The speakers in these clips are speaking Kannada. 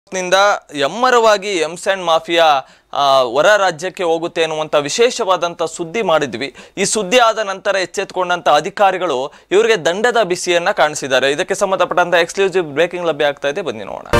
ನಿಂದ ಎಮ್ಮರವಾಗಿ ಎಂಸ್ಯಾಂಡ್ ಮಾಫಿಯಾ ಹೊರ ರಾಜ್ಯಕ್ಕೆ ಹೋಗುತ್ತೆ ಅನ್ನುವಂಥ ವಿಶೇಷವಾದಂಥ ಸುದ್ದಿ ಮಾಡಿದ್ವಿ. ಈ ಸುದ್ದಿ ಆದ ನಂತರ ಎಚ್ಚೆತ್ತುಕೊಂಡಂಥ ಅಧಿಕಾರಿಗಳು ಇವರಿಗೆ ದಂಡದ ಬಿಸಿಯನ್ನು ಕಾಣಿಸಿದ್ದಾರೆ. ಇದಕ್ಕೆ ಸಂಬಂಧಪಟ್ಟಂಥ ಎಕ್ಸ್ಕ್ಲೂಸಿವ್ ಬ್ರೇಕಿಂಗ್ ಲಭ್ಯ ಆಗ್ತಾ ಇದೆ, ಬನ್ನಿ ನೋಡೋಣ.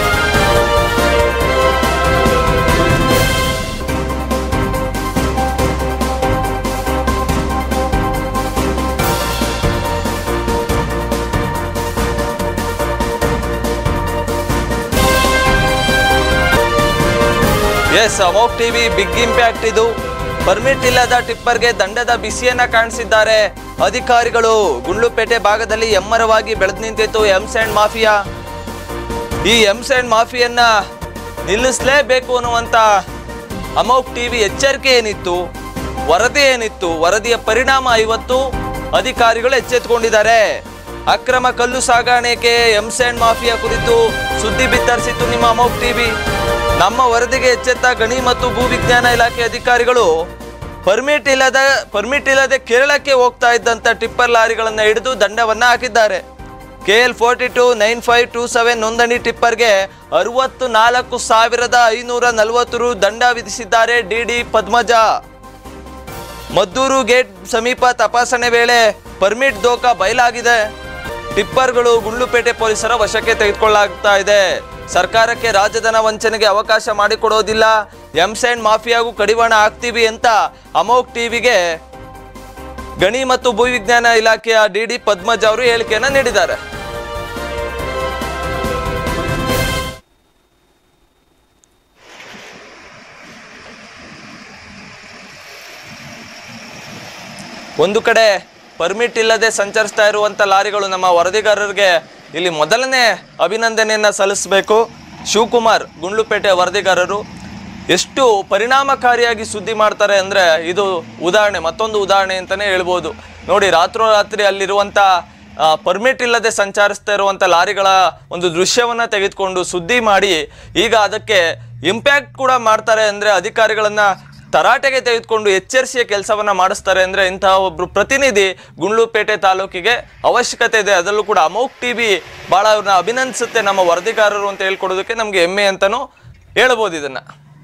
Yes, Amogh TV big impact. ಇದು ಪರ್ಮಿಟ್ ಇಲ್ಲದ ಟಿಪ್ಪರ್ಗೆ ದಂಡದ ಬಿಸಿಯನ್ನ ಕಾಣಿಸಿದ್ದಾರೆ ಅಧಿಕಾರಿಗಳು. ಗುಂಡ್ಲುಪೇಟೆ ಭಾಗದಲ್ಲಿ ಎಮ್ಮರವಾಗಿ ಬೆಳೆದು ನಿಂತಿತ್ತು ಎಂಸ್ಯಾಂಡ್ ಮಾಫಿಯಾ. ಈ ಎಂಸ್ಯಾಂಡ್ ಮಾಫಿಯನ್ನ ನಿಲ್ಲಿಸಲೇಬೇಕು ಅನ್ನುವಂತ ಅಮೋಕ್ ಟಿವಿ ಎಚ್ಚರಿಕೆ ಏನಿತ್ತು, ವರದಿ ಏನಿತ್ತು, ವರದಿಯ ಪರಿಣಾಮ ಇವತ್ತು ಅಧಿಕಾರಿಗಳು ಎಚ್ಚೆತ್ತುಕೊಂಡಿದ್ದಾರೆ. ಅಕ್ರಮ ಕಲ್ಲು ಸಾಗಾಣಿಕೆ ಎಂಸ್ಯಾಂಡ್ ಮಾಫಿಯಾ ಕುರಿತು ಸುದ್ದಿ ಬಿತ್ತರಿಸಿತ್ತು ನಿಮ್ಮ ಅಮೋಕ್ ಟಿವಿ. ನಮ್ಮ ವರದಿಗೆ ಎಚ್ಚೆತ್ತ ಗಣಿ ಮತ್ತು ಭೂ ವಿಜ್ಞಾನ ಇಲಾಖೆ ಅಧಿಕಾರಿಗಳು ಪರ್ಮಿಟ್ ಇಲ್ಲದೆ ಕೇರಳಕ್ಕೆ ಹೋಗ್ತಾ ಇದ್ದಂತ ಟಿಪ್ಪರ್ ಲಾರಿಗಳನ್ನ ಹಿಡಿದು ದಂಡವನ್ನ ಹಾಕಿದ್ದಾರೆ. KL 429527 ನೋಂದಣಿ ಟಿಪ್ಪರ್ಗೆ 64,540 ರು ದಂಡ ವಿಧಿಸಿದ್ದಾರೆ ಡಿಡಿ ಪದ್ಮಜ. ಮದ್ದೂರು ಗೇಟ್ ಸಮೀಪ ತಪಾಸಣೆ ವೇಳೆ ಪರ್ಮಿಟ್ ದೋಖ ಬಯಲಾಗಿದೆ. ಟಿಪ್ಪರ್ಗಳು ಗುಂಡ್ಲುಪೇಟೆ ಪೊಲೀಸರ ವಶಕ್ಕೆ ತೆಗೆದುಕೊಳ್ಳಲಾಗ್ತಾ ಇದೆ. ಸರ್ಕಾರಕ್ಕೆ ರಾಜಧನ ವಂಚನೆಗೆ ಅವಕಾಶ ಮಾಡಿಕೊಡೋದಿಲ್ಲ, ಎಂಸ್ಯಾಂಡ್ ಮಾಫಿಯಾಗೂ ಕಡಿವಾಣ ಹಾಕ್ತೀವಿ ಅಂತ ಅಮೋಕ್ ಟಿವಿಗೆ ಗಣಿ ಮತ್ತು ಭೂವಿಜ್ಞಾನ ಇಲಾಖೆಯ ಡಿಡಿ ಪದ್ಮಜ ಅವರು ಹೇಳಿಕೆಯನ್ನ ನೀಡಿದ್ದಾರೆ. ಒಂದು ಕಡೆ ಪರ್ಮಿಟ್ ಇಲ್ಲದೆ ಸಂಚರಿಸ್ತಾ ಇರುವಂತ ಲಾರಿಗಳು ನಮ್ಮ ವರದಿಗಾರರಿಗೆ ಇಲ್ಲಿ ಮೊದಲನೇ ಅಭಿನಂದನೆಯನ್ನ ಸಲ್ಲಿಸಬೇಕು. ಶಿವಕುಮಾರ್ ಗುಂಡ್ಲುಪೇಟೆ ವರದಿಗಾರರು ಎಷ್ಟು ಪರಿಣಾಮಕಾರಿಯಾಗಿ ಸುದ್ದಿ ಮಾಡ್ತಾರೆ ಅಂದರೆ ಇದು ಉದಾಹರಣೆ, ಮತ್ತೊಂದು ಉದಾಹರಣೆ ಅಂತಲೇ ಹೇಳ್ಬೋದು. ನೋಡಿ, ರಾತ್ರೋರಾತ್ರಿ ಅಲ್ಲಿರುವಂಥ ಪರ್ಮಿಟ್ ಇಲ್ಲದೆ ಸಂಚರಿಸ್ತಾ ಇರುವಂಥ ಲಾರಿಗಳ ಒಂದು ದೃಶ್ಯವನ್ನು ತೆಗೆದುಕೊಂಡು ಸುದ್ದಿ ಮಾಡಿ ಈಗ ಅದಕ್ಕೆ ಇಂಪ್ಯಾಕ್ಟ್ ಕೂಡ ಮಾಡ್ತಾರೆ ಅಂದರೆ ಅಧಿಕಾರಿಗಳನ್ನು ತರಾಟೆಗೆ ತೆಗೆದುಕೊಂಡು ಎಚ್ಚರಿಸಿಯ ಕೆಲಸವನ್ನು ಮಾಡಿಸ್ತಾರೆ ಅಂದರೆ ಇಂತಹ ಒಬ್ಬರು ಪ್ರತಿನಿಧಿ ಗುಂಡ್ಲುಪೇಟೆ ತಾಲೂಕಿಗೆ ಅವಶ್ಯಕತೆ ಇದೆ. ಅದರಲ್ಲೂ ಕೂಡ ಅಮೋಕ್ ಟಿವಿ ಭಾಳ ಅವ್ರನ್ನ ಅಭಿನಂದಿಸುತ್ತೆ ನಮ್ಮ ವರದಿಗಾರರು ಅಂತ ಹೇಳ್ಕೊಡೋದಕ್ಕೆ ನಮಗೆ ಹೆಮ್ಮೆ ಅಂತಲೂ ಹೇಳ್ಬೋದು ಇದನ್ನ.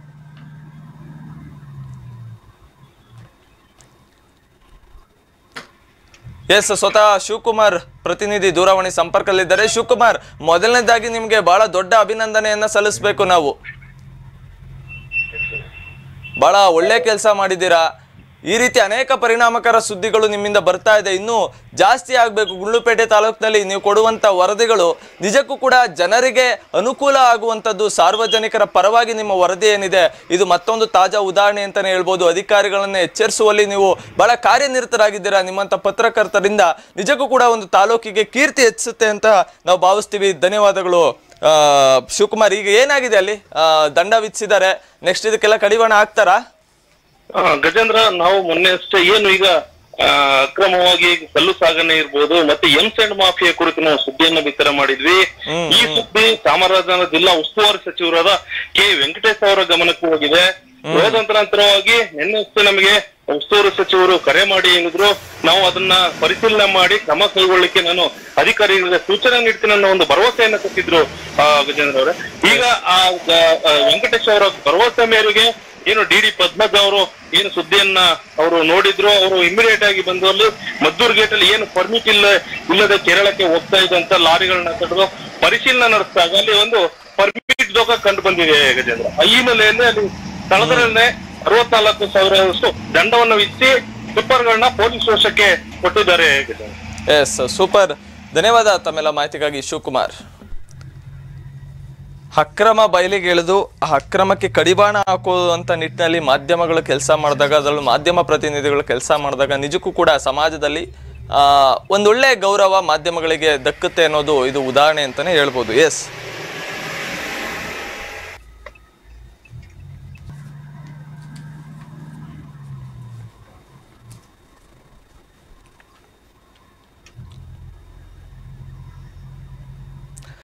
ಎಸ್, ಸ್ವತಃ ಶಿವಕುಮಾರ್ ಪ್ರತಿನಿಧಿ ದೂರವಾಣಿ ಸಂಪರ್ಕದಲ್ಲಿದ್ದಾರೆ. ಶಿವಕುಮಾರ್, ಮೊದಲನೇದಾಗಿ ನಿಮಗೆ ಬಹಳ ದೊಡ್ಡ ಅಭಿನಂದನೆಯನ್ನ ಸಲ್ಲಿಸಬೇಕು. ನಾವು ಬಹಳ ಒಳ್ಳೆ ಕೆಲಸ ಮಾಡಿದ್ದೀರಾ. ಈ ರೀತಿ ಅನೇಕ ಪರಿಣಾಮಕಾರಿ ಸುದ್ದಿಗಳು ನಿಮ್ಮಿಂದ ಬರ್ತಾ ಇದೆ, ಇನ್ನೂ ಜಾಸ್ತಿ ಆಗಬೇಕು. ಗುಂಡ್ಲುಪೇಟೆ ತಾಲೂಕಿನಲ್ಲಿ ನೀವು ಕೊಡುವಂಥ ವರದಿಗಳು ನಿಜಕ್ಕೂ ಕೂಡ ಜನರಿಗೆ ಅನುಕೂಲ ಆಗುವಂಥದ್ದು. ಸಾರ್ವಜನಿಕರ ಪರವಾಗಿ ನಿಮ್ಮ ವರದಿ ಏನಿದೆ ಇದು ಮತ್ತೊಂದು ತಾಜಾ ಉದಾಹರಣೆ ಅಂತಲೇ ಹೇಳ್ಬೋದು. ಅಧಿಕಾರಿಗಳನ್ನು ಎಚ್ಚರಿಸುವಲ್ಲಿ ನೀವು ಬಹಳ ಕಾರ್ಯನಿರತರಾಗಿದ್ದೀರಾ. ನಿಮ್ಮಂಥ ಪತ್ರಕರ್ತರಿಂದ ನಿಜಕ್ಕೂ ಕೂಡ ಒಂದು ತಾಲೂಕಿಗೆ ಕೀರ್ತಿ ಹೆಚ್ಚಿಸುತ್ತೆ ಅಂತ ನಾವು ಭಾವಿಸ್ತೀವಿ. ಧನ್ಯವಾದಗಳು ಶಿವಕುಮಾರ್. ಈಗ ಏನಾಗಿದೆ ಅಲ್ಲಿ? ದಂಡ ವಿಧಿಸಿದ್ದಾರೆ, ನೆಕ್ಸ್ಟ್ ಇದಕ್ಕೆಲ್ಲ ಕಡಿವಾಣ ಹಾಕ್ತಾರಾ? ಗಜೇಂದ್ರ, ನಾವು ಮೊನ್ನೆ ಅಷ್ಟೇ ಏನು ಈಗ ಅಕ್ರಮವಾಗಿ ಕಲ್ಲು ಸಾಗಣೆ ಇರ್ಬೋದು ಮತ್ತೆ ಎಂಸ್ಯಾಂಡ್ ಮಾಫಿಯಾ ಕುರಿತು ನಾವು ಸುದ್ದಿಯನ್ನು ಬಿತ್ತರ ಮಾಡಿದ್ವಿ. ಈ ಸುದ್ದಿ ಚಾಮರಾಜನಗರ ಜಿಲ್ಲಾ ಉಸ್ತುವಾರಿ ಸಚಿವರಾದ ಕೆ ವೆಂಕಟೇಶ್ ಅವರ ಗಮನಕ್ಕೆ ಹೋಗಿದೆ. ಹೋದಂತರವಾಗಿ ನಿನ್ನೆ ನಮಗೆ ಉಸ್ತುವಾರಿ ಸಚಿವರು ಕರೆ ಮಾಡಿ ಹೇಳಿದ್ರು, ನಾವು ಅದನ್ನ ಪರಿಶೀಲನೆ ಮಾಡಿ ಕ್ರಮ ಕೈಗೊಳ್ಳಿಕ್ಕೆ ನಾನು ಅಧಿಕಾರಿಗಳಿಗೆ ಸೂಚನೆ ನೀಡ್ತೀನಿ ಅನ್ನೋ ಒಂದು ಭರವಸೆಯನ್ನ ಕೊಟ್ಟಿದ್ರು ಗಜೇಂದ್ರ ಅವರೇ. ಈಗ ಆ ವೆಂಕಟೇಶ್ ಅವರ ಭರವಸೆ ಮೇರೆಗೆ ಏನು ಡಿಡಿ ಪದ್ಮಜ ಅವರು ಏನು ಸುದ್ದಿಯನ್ನ ಅವರು ನೋಡಿದ್ರು, ಅವರು ಇಮಿಡಿಯೇಟ್ ಆಗಿ ಬಂದು ಅಲ್ಲಿ ಮದ್ದೂರು ಗೇಟ್ ಅಲ್ಲಿ ಏನು ಪರ್ಮಿಟ್ ಇಲ್ಲದೆ ಕೇರಳಕ್ಕೆ ಹೋಗ್ತಾ ಇದ್ದಂತ ಲಾರಿಗಳನ್ನ ತಡೆದು ಪರಿಶೀಲನೆ ನಡೆಸಿದಾಗ ಅಲ್ಲಿ ಒಂದು ಪರ್ಮಿಟ್ ದೋಖ ಕಂಡು ಬಂದಿದೆ ಗಜೇಂದ್ರ. ಈ ಹಿನ್ನೆಲೆಯಲ್ಲಿ ಅಲ್ಲಿ ಸ್ಥಳದಲ್ಲೇ 64,000 ದಂಡವನ್ನು ವಿಧಿಸಿ ಟಿಪ್ಪರ್ಗಳನ್ನ ಪೊಲೀಸ್ ವಶಕ್ಕೆ ಕೊಟ್ಟಿದ್ದಾರೆ ಗಜೇಂದ್ರ. S, super. ಧನ್ಯವಾದ ತಮ್ಮೆಲ್ಲ ಮಾಹಿತಿಗಾಗಿ ಶಿವಕುಮಾರ್. ಅಕ್ರಮ ಬಯಲಿಗೆ ಇಳಿದು ಆ ಅಕ್ರಮಕ್ಕೆ ಕಡಿವಾಣ ಹಾಕುವಂಥ ನಿಟ್ಟಿನಲ್ಲಿ ಮಾಧ್ಯಮಗಳು ಕೆಲಸ ಮಾಡಿದಾಗ, ಅದರಲ್ಲೂ ಮಾಧ್ಯಮ ಪ್ರತಿನಿಧಿಗಳು ಕೆಲಸ ಮಾಡಿದಾಗ ನಿಜಕ್ಕೂ ಕೂಡ ಸಮಾಜದಲ್ಲಿ ಒಂದೊಳ್ಳೆ ಗೌರವ ಮಾಧ್ಯಮಗಳಿಗೆ ದಕ್ಕುತ್ತೆ ಅನ್ನೋದು ಇದು ಉದಾಹರಣೆ ಅಂತಲೇ ಹೇಳ್ಬೋದು. ಎಸ್.